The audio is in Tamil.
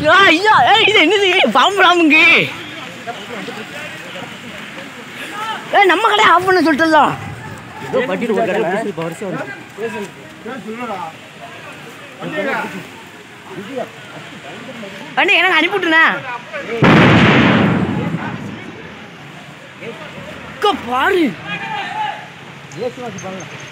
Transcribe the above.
ஐயா இது என்னது பாம்புலாமுங்க நம்ம கடையை ஆஃப் பண்ண சொல்லிட்டுலாம் அண்ணே எனக்கு அனுப்பிவிட்டுண்ணா பாரு